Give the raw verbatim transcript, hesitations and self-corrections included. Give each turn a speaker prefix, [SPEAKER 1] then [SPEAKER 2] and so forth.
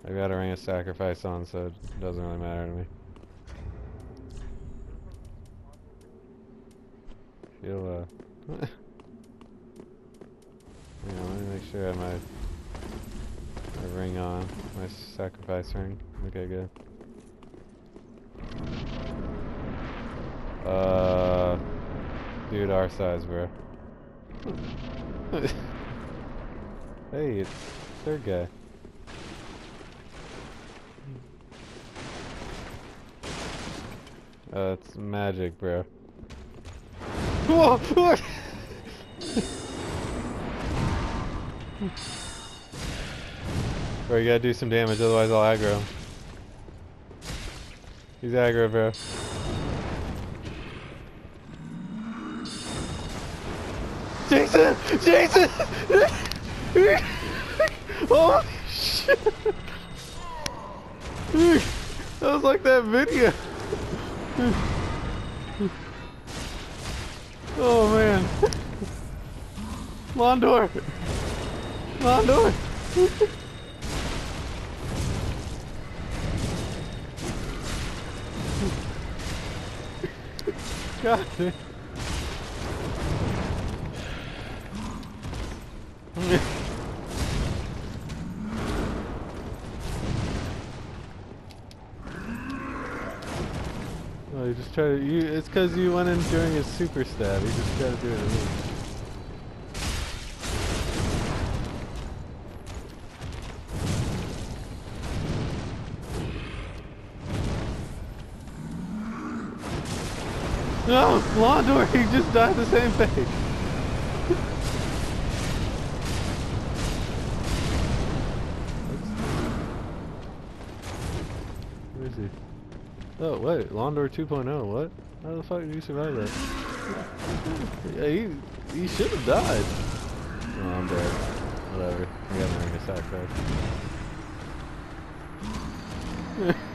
[SPEAKER 1] I got a ring of sacrifice on, so it doesn't really matter to me. Feel uh. Yeah, let me make sure I have my, my ring on, my sacrifice ring. Okay, good. Uh, dude, our size, bro. Hey, it's third guy. Uh, it's magic, bro. Whoa! What? Bro, you gotta do some damage, otherwise I'll aggro him. He's aggro, bro. Jason! Jason! Holy shit! That was like that video. Oh man. Londor! Londor! God damn. Oh, you just try to. You, it's because you went in during his super stab. You just gotta do it at least. No! Londor, he just died the same fate. Where is he? Oh, wait. Londor two point oh. What? How the fuck did you survive that? Yeah, he, he should have died. Oh, I'm dead. Whatever. I got my ring of sacrifice.